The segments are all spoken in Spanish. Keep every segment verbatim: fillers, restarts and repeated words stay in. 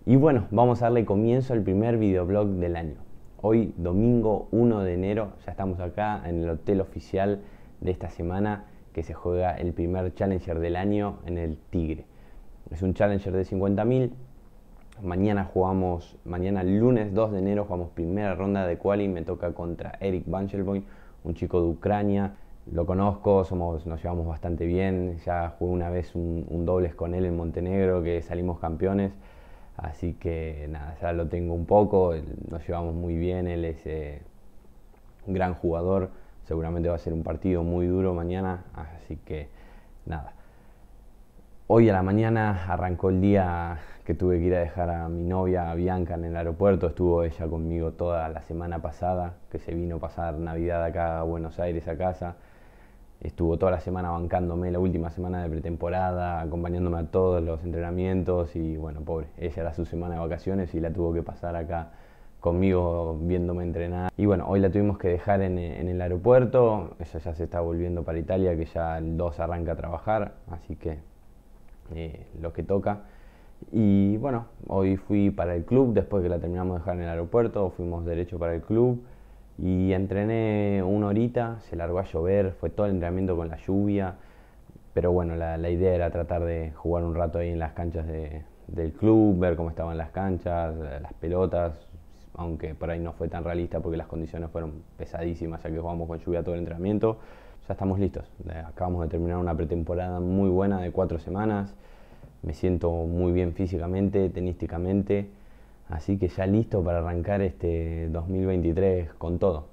Y bueno, vamos a darle comienzo al primer videoblog del año. Hoy, domingo uno de enero, ya estamos acá en el hotel oficial de esta semana que se juega el primer Challenger del año en el Tigre. Es un Challenger de cincuenta mil. Mañana jugamos, mañana lunes dos de enero jugamos primera ronda de quali. Me toca contra Eric Vangelboy, un chico de Ucrania. Lo conozco, somos, nos llevamos bastante bien. Ya jugué una vez un, un dobles con él en Montenegro, que salimos campeones. Así que nada, ya lo tengo un poco, nos llevamos muy bien, él es eh, un gran jugador, seguramente va a ser un partido muy duro mañana, así que nada. Hoy a la mañana arrancó el día que tuve que ir a dejar a mi novia, a Bianca, en el aeropuerto. Estuvo ella conmigo toda la semana pasada, que se vino a pasar Navidad acá a Buenos Aires a casa. Estuvo toda la semana bancándome, la última semana de pretemporada, acompañándome a todos los entrenamientos y bueno, pobre, ella era su semana de vacaciones y la tuvo que pasar acá conmigo viéndome entrenar. Y bueno, hoy la tuvimos que dejar en, en el aeropuerto, ella ya se está volviendo para Italia, que ya el dos arranca a trabajar, así que eh, lo que toca. Y bueno, hoy fui para el club, después que la terminamos de dejar en el aeropuerto, fuimos derecho para el club. Y entrené una horita, se largó a llover, fue todo el entrenamiento con la lluvia, pero bueno, la, la idea era tratar de jugar un rato ahí en las canchas de, del club, ver cómo estaban las canchas, las pelotas, aunque por ahí no fue tan realista porque las condiciones fueron pesadísimas, ya que jugamos con lluvia todo el entrenamiento. Ya estamos listos, acabamos de terminar una pretemporada muy buena de cuatro semanas, me siento muy bien físicamente, tenísticamente. Así que ya listo para arrancar este dos mil veintitrés con todo.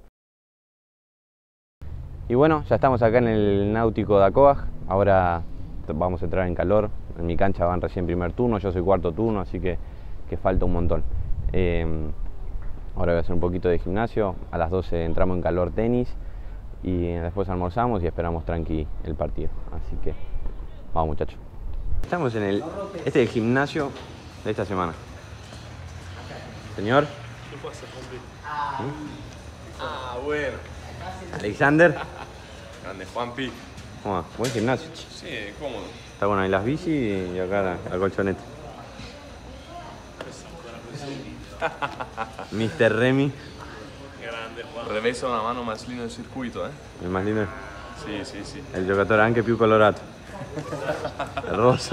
Y bueno, ya estamos acá en el Náutico de Acoag. Ahora vamos a entrar en calor. En mi cancha van recién primer turno, yo soy cuarto turno, así que, que falta un montón. Eh, ahora voy a hacer un poquito de gimnasio. A las doce entramos en calor tenis y después almorzamos y esperamos tranqui el partido. Así que vamos, muchachos. Estamos en el, este es el gimnasio de esta semana. Señor. ¿Qué pasa, hombre? Ah, ah, bueno. Alexander. Grande, Juanpi. ¿Cómo va? Buen gimnasio. Sí, cómodo. Está bueno, ahí las bici y acá la, la colchoneta. mister Remy. Grande, Juan. Revesa una mano más lindo del circuito, ¿eh? El más lindo. Sí, sí, sí. El giocatore anche più colorato. El rosso.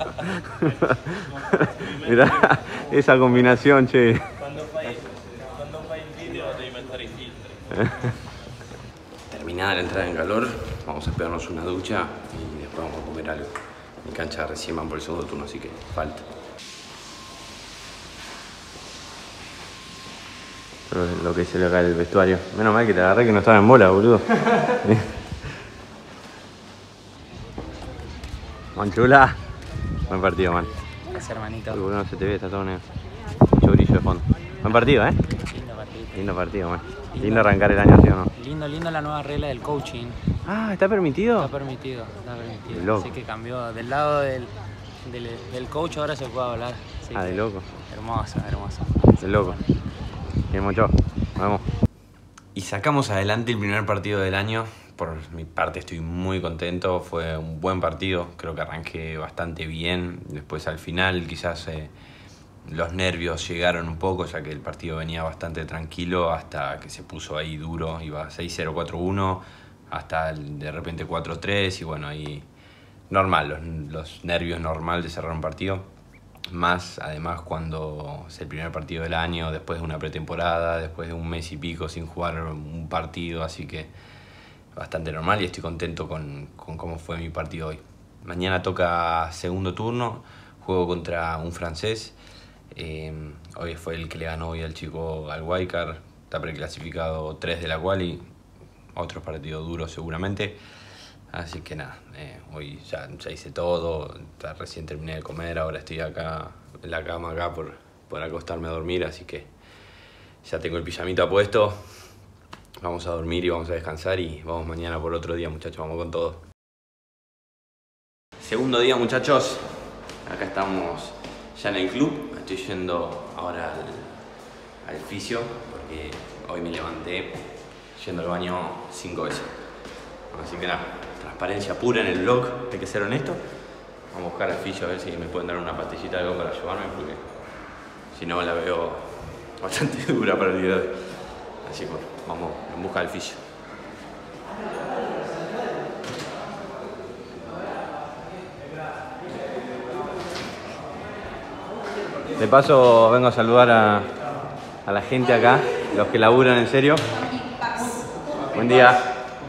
Mirá esa combinación, che. Cuando fai, cuando fai il video devi mettere i filtri. Terminada la entrada en calor, vamos a pegarnos una ducha y después vamos a comer algo. Mi cancha recién van por el segundo turno, así que falta. Pero lo que se le cae el vestuario. Menos mal que te agarré que no estaba en bola, boludo. Manchula. Buen partido, man. Gracias, hermanito. Uy, no se te ve, está todo negro. Mucho brillo de fondo. Buen partido, ¿eh? Lindo partido. Lindo partido, man. Lindo, lindo arrancar el año así, ¿o no? Lindo, lindo la nueva regla del coaching. Ah, ¿está permitido? Está permitido, está permitido. Loco. Así que cambió del lado del, del, del coach, ahora se puede hablar. Así ah, de loco. Hermoso, hermoso. De loco. Bien, mucho. Vamos. Y sacamos adelante el primer partido del año. Por mi parte estoy muy contento, fue un buen partido, creo que arranqué bastante bien. Después al final quizás eh, los nervios llegaron un poco, ya que el partido venía bastante tranquilo hasta que se puso ahí duro, iba seis cero, cuatro uno, hasta el, de repente cuatro tres y bueno, ahí normal, los, los nervios normal de cerrar un partido. Más además cuando es el primer partido del año, después de una pretemporada, después de un mes y pico sin jugar un partido, así que bastante normal y estoy contento con, con cómo fue mi partido hoy. Mañana toca segundo turno, juego contra un francés. Eh, hoy fue el que le ganó hoy al chico al Waikar, está preclasificado tres de la quali, otros partidos duros seguramente. Así que nada, eh, hoy ya, ya hice todo, ya recién terminé de comer, ahora estoy acá en la cama acá por, por acostarme a dormir, así que ya tengo el pijamita puesto. Vamos a dormir y vamos a descansar y vamos mañana por otro día, muchachos, vamos con todo. Segundo día, muchachos. Acá estamos ya en el club. Estoy yendo ahora al, al fisio porque hoy me levanté yendo al baño cinco veces. Así que nada, transparencia pura en el vlog, hay que ser honesto. Vamos a buscar al fisio a ver si me pueden dar una pastillita algo para ayudarme porque Si no, la veo bastante dura para el día de hoy. Así que bueno, vamos en busca del fisio. De paso vengo a saludar a, a la gente acá, los que laburan en serio. Buen día.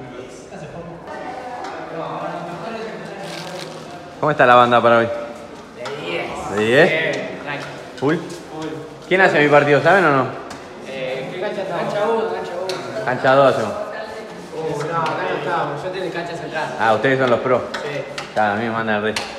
¿Cómo está la banda para hoy? De diez. ¿De diez? ¿Full? ¿Quién hace mi partido? ¿Saben o no? Eh, ¿qué cancha está? Cancha uno, cancha uno. Cancha dos hacemos. Uh, no, acá no estamos. Yo tengo cancha central. Ah, ustedes son los pros. Sí. Claro, a mí me mandan el resto.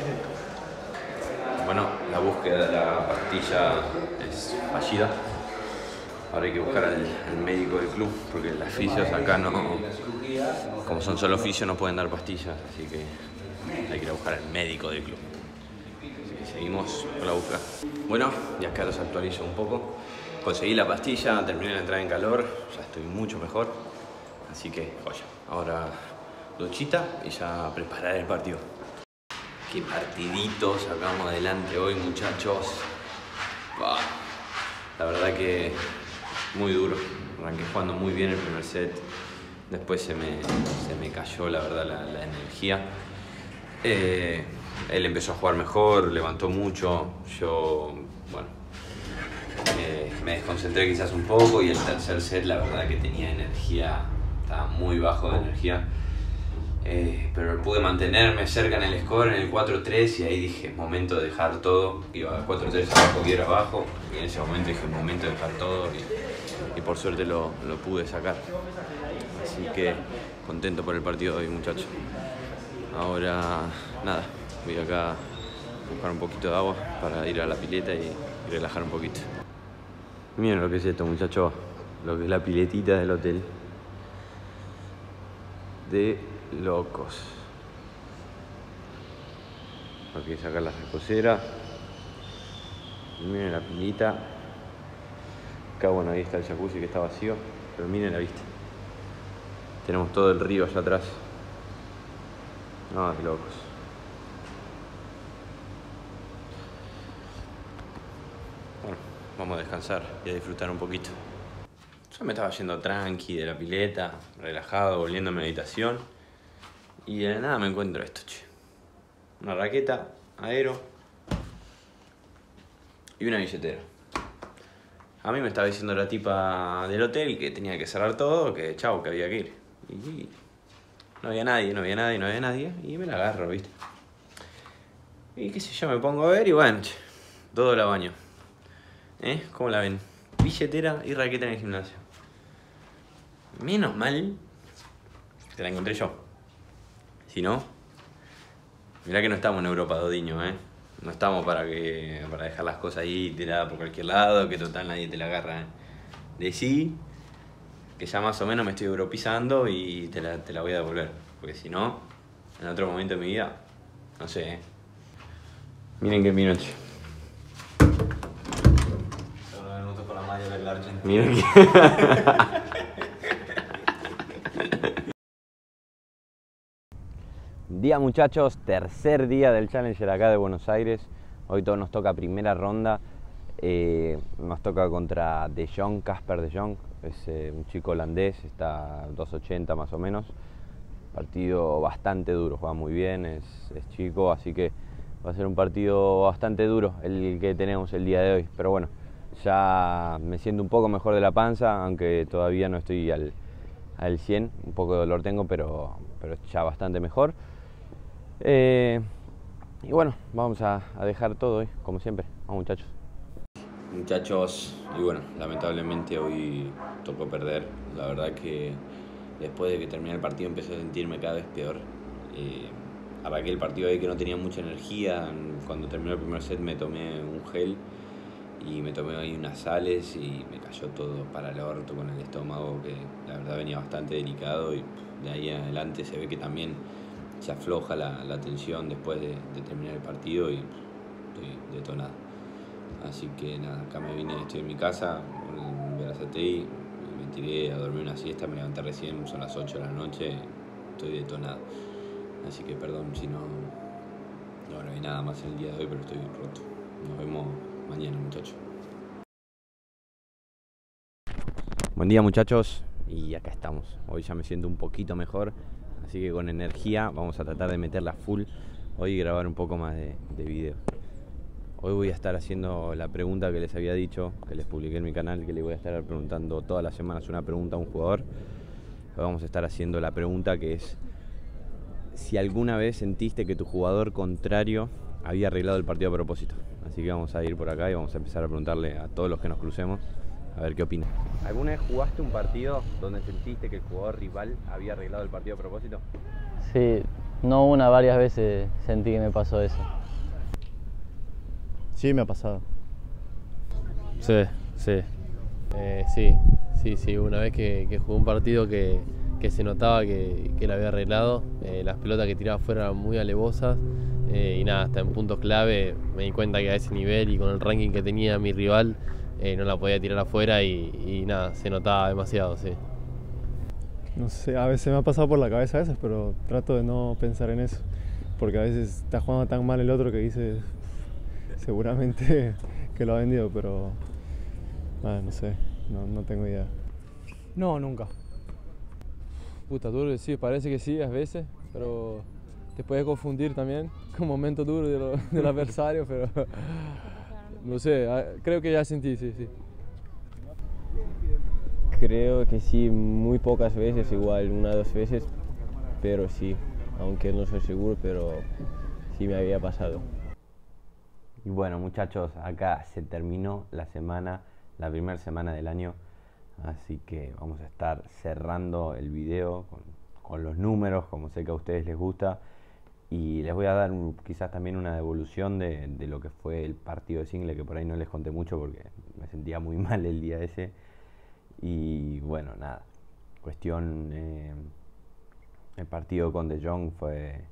Bueno, la búsqueda de la pastilla es fallida. Ahora hay que buscar al, al médico del club, porque las fisios acá no, como son solo fisios, no pueden dar pastillas, así que hay que ir a buscar al médico del club. Así que seguimos con la búsqueda. Bueno, y acá los actualizo un poco. Conseguí la pastilla, terminé la entrada en calor, ya estoy mucho mejor. Así que, joya, ahora duchita y ya preparar el partido. Qué partidito sacamos adelante hoy, muchachos. Bah, la verdad que muy duro. Arranqué jugando muy bien el primer set. Después se me, se me cayó, la verdad, la, la energía. Eh, él empezó a jugar mejor, levantó mucho. Yo, bueno, eh, me desconcentré quizás un poco. Y el tercer set, la verdad que tenía energía, estaba muy bajo de energía. Eh, pero pude mantenerme cerca en el score, en el cuatro tres, y ahí dije, momento de dejar todo. Iba cuatro tres abajo, y era abajo, y en ese momento dije, momento de dejar todo, y, y por suerte lo, lo pude sacar. Así que contento por el partido de hoy, muchachos. Ahora, nada, voy acá a buscar un poquito de agua para ir a la pileta y, y relajar un poquito. Miren lo que es esto, muchachos, lo que es la piletita del hotel. De locos. Hay que sacar las reposeras. Miren la pilita. Acá, bueno, ahí está el jacuzzi que está vacío. Pero miren la vista. Tenemos todo el río allá atrás. No, qué locos. Bueno, vamos a descansar y a disfrutar un poquito. Yo me estaba yendo tranqui de la pileta, relajado, volviendo a meditación. Y de nada me encuentro esto, che. Una raqueta, aero y una billetera. A mí me estaba diciendo la tipa del hotel que tenía que cerrar todo, que chau, que había que ir. Y no había nadie, no había nadie, no había nadie. Y me la agarro, ¿viste? Y qué sé yo, me pongo a ver y bueno, che, todo la baño. ¿Eh? ¿Cómo la ven? Billetera y raqueta en el gimnasio. Menos mal que la encontré yo. Si no, mirá que no estamos en Europa, Dodiño, ¿eh? No estamos para que para dejar las cosas ahí tiradas por cualquier lado, que total nadie te la agarra, ¿eh? Decí que ya más o menos me estoy europizando y te la, te la voy a devolver. Porque si no, en otro momento de mi vida, no sé, ¿eh? Miren que mi noche. Miren que... Día, muchachos, tercer día del Challenger acá de Buenos Aires. Hoy todo nos toca primera ronda. Eh, nos toca contra De Jong, Casper De Jong. Es eh, un chico holandés, está dos ochenta más o menos. Partido bastante duro, juega muy bien, es, es chico, así que va a ser un partido bastante duro el que tenemos el día de hoy. Pero bueno, ya me siento un poco mejor de la panza, aunque todavía no estoy al, al cien. Un poco de dolor tengo, pero, pero ya bastante mejor. Eh, y bueno, vamos a, a dejar todo hoy, como siempre. Vamos, muchachos. Muchachos, y bueno, lamentablemente hoy tocó perder. La verdad que después de que terminé el partido empecé a sentirme cada vez peor. Eh, arranqué el partido ahí que no tenía mucha energía. Cuando terminó el primer set me tomé un gel y me tomé ahí unas sales y me cayó todo para el orto con el estómago, que la verdad venía bastante delicado, y de ahí en adelante se ve que también se afloja la, la tensión después de, de terminar el partido y estoy detonado. Así que nada, acá me vine, estoy en mi casa, en Berazategui, me tiré a dormir una siesta, me levanté recién, son las ocho de la noche, estoy detonado. Así que perdón si no, no grabé nada más en el día de hoy, pero estoy roto. Nos vemos mañana, muchachos. Buen día muchachos, y acá estamos. Hoy ya me siento un poquito mejor, así que con energía vamos a tratar de meterla full hoy y grabar un poco más de, de video. Hoy voy a estar haciendo la pregunta que les había dicho, que les publiqué en mi canal, que le voy a estar preguntando todas las semanas una pregunta a un jugador. Hoy vamos a estar haciendo la pregunta que es: si alguna vez sentiste que tu jugador contrario había arreglado el partido a propósito. Así que vamos a ir por acá y vamos a empezar a preguntarle a todos los que nos crucemos a ver qué opinan. ¿Alguna vez jugaste un partido donde sentiste que el jugador rival había arreglado el partido a propósito? Sí, no una, varias veces sentí que me pasó eso. Sí, me ha pasado. Sí, sí. Eh, sí, sí, sí. Una vez que, que jugué un partido que, que se notaba que, que lo había arreglado, eh, las pelotas que tiraba fuera eran muy alevosas, eh, y nada, hasta en puntos clave me di cuenta que a ese nivel y con el ranking que tenía mi rival, eh, no la podía tirar afuera y, y nada, se notaba demasiado, sí. No sé, a veces me ha pasado por la cabeza a veces, pero trato de no pensar en eso, porque a veces está jugando tan mal el otro que dices, seguramente que lo ha vendido, pero ah, no sé, no, no tengo idea. No, nunca. Puta, duro, sí, parece que sí, a veces, pero te puedes confundir también con momentos duros de lo, del adversario, pero no sé, creo que ya sentí, sí, sí. Creo que sí, muy pocas veces, igual una o dos veces, pero sí, aunque no soy seguro, pero sí me había pasado. Y bueno muchachos, acá se terminó la semana, la primera semana del año, así que vamos a estar cerrando el video con, con los números, como sé que a ustedes les gusta, y les voy a dar un, quizás también una devolución de, de lo que fue el partido de single, que por ahí no les conté mucho porque me sentía muy mal el día ese. Y bueno, nada, cuestión, eh, el partido con De Jong fue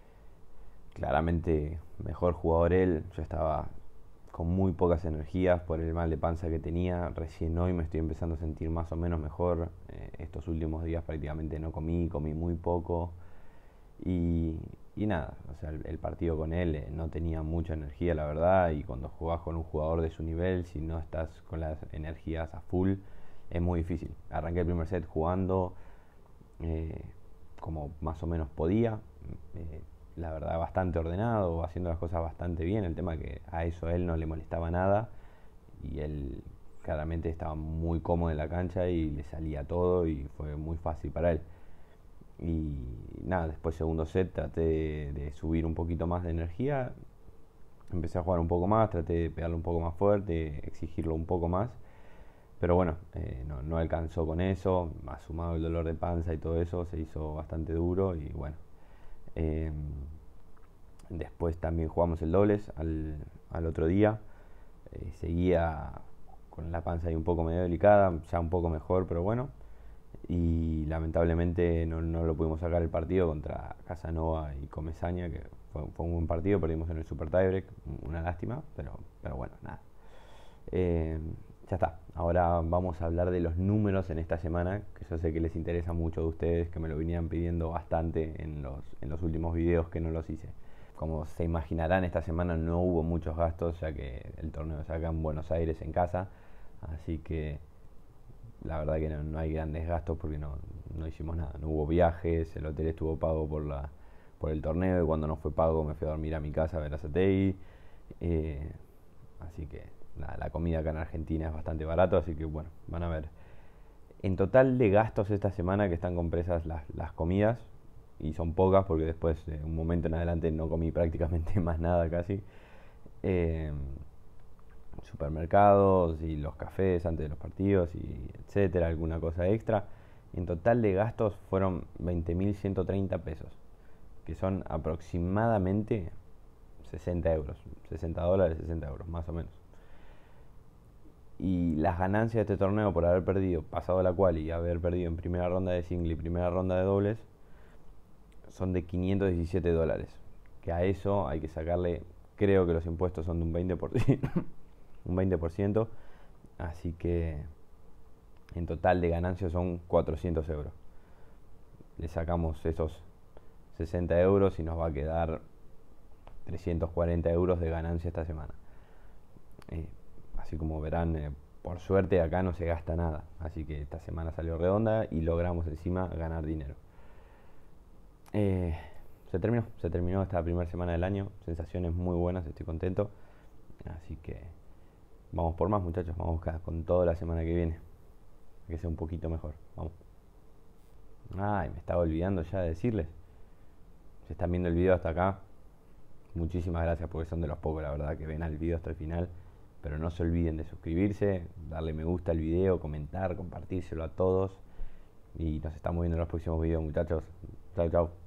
claramente mejor jugador él. Yo estaba con muy pocas energías por el mal de panza que tenía. Recién hoy me estoy empezando a sentir más o menos mejor. Eh, estos últimos días prácticamente no comí, comí muy poco. Y, y nada, o sea, el, el partido con él eh, no tenía mucha energía, la verdad. Y cuando jugás con un jugador de su nivel, si no estás con las energías a full, es muy difícil. Arranqué el primer set jugando eh, como más o menos podía. Eh, la verdad bastante ordenado, haciendo las cosas bastante bien. El tema que a eso a él no le molestaba nada y él claramente estaba muy cómodo en la cancha y le salía todo y fue muy fácil para él. Y nada, después segundo set traté de, de subir un poquito más de energía, empecé a jugar un poco más, traté de pegarle un poco más fuerte, exigirlo un poco más, pero bueno, eh, no, no alcanzó con eso, más sumado el dolor de panza y todo eso, se hizo bastante duro y bueno. Eh, después también jugamos el dobles al, al otro día. Eh, seguía con la panza ahí un poco medio delicada, ya un poco mejor, pero bueno. Y lamentablemente no, no lo pudimos sacar el partido contra Casanova y Comesaña, que fue, fue un buen partido, perdimos en el Super Tiebreak, una lástima, pero, pero bueno, nada. Eh, ya está, ahora vamos a hablar de los números en esta semana, que yo sé que les interesa mucho de ustedes, que me lo venían pidiendo bastante en los, en los últimos videos que no los hice. Como se imaginarán, esta semana no hubo muchos gastos, ya que el torneo se acá en Buenos Aires en casa, así que la verdad que no, no hay grandes gastos porque no, no hicimos nada, no hubo viajes, el hotel estuvo pago por, la, por el torneo y cuando no fue pago me fui a dormir a mi casa a ver a Satei, eh, así que La, la comida acá en Argentina es bastante barato, así que bueno, van a ver. En total de gastos esta semana que están compresas las, las comidas, y son pocas porque después de un momento en adelante no comí prácticamente más nada casi. Eh, supermercados y los cafés antes de los partidos, y etcétera, alguna cosa extra. En total de gastos fueron veinte mil ciento treinta pesos, que son aproximadamente sesenta euros, sesenta dólares, sesenta euros, más o menos. Y las ganancias de este torneo por haber perdido, pasado la quali y haber perdido en primera ronda de single y primera ronda de dobles, son de quinientos diecisiete dólares. Que a eso hay que sacarle, creo que los impuestos son de un veinte por ciento, un veinte por ciento, así que en total de ganancias son cuatrocientos euros. Le sacamos esos sesenta euros y nos va a quedar trescientos cuarenta euros de ganancia esta semana. Eh, Así como verán, eh, por suerte acá no se gasta nada, así que esta semana salió redonda y logramos encima ganar dinero. Eh, se terminó, se terminó esta primera semana del año, sensaciones muy buenas, estoy contento, así que vamos por más, muchachos, vamos a buscar con toda la semana que viene, que sea un poquito mejor, vamos. Ay, me estaba olvidando ya de decirles, si están viendo el video hasta acá, muchísimas gracias porque son de los pocos, la verdad, que ven el video hasta el final. Pero no se olviden de suscribirse, darle me gusta al video, comentar, compartírselo a todos. Y nos estamos viendo en los próximos videos, muchachos. Chao, chao.